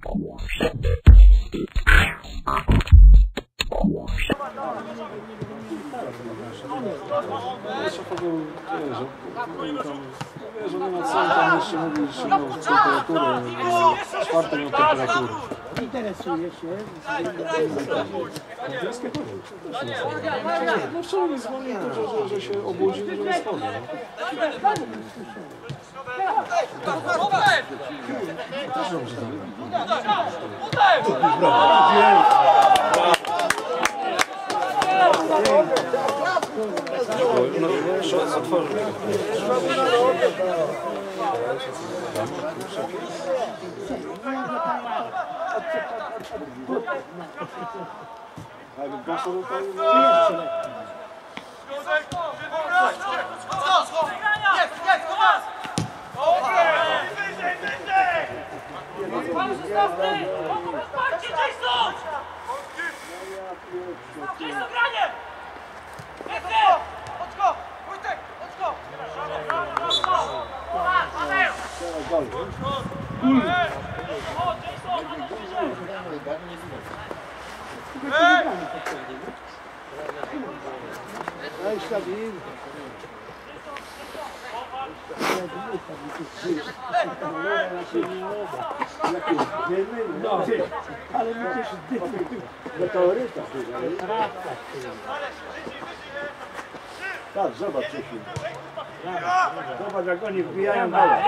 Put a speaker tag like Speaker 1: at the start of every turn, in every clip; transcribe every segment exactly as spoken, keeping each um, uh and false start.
Speaker 1: Wiesz, on nie ma co tam jeszcze mówić, że miał temperaturę, czwartą miał temperaturę.
Speaker 2: Interesuje się.
Speaker 1: No wczoraj mi dzwonił, że, że, że się obudził, że jest chory. Też dobrze no, szos otworzył.
Speaker 2: Ale mi też
Speaker 1: meteoryta. Tak, zobacz co chwilę. Zobacz jak oni wbijają dalej.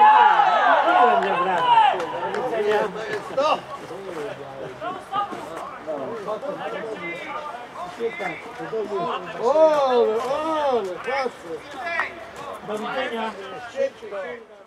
Speaker 1: O, o, patrzę.
Speaker 2: Do widzenia.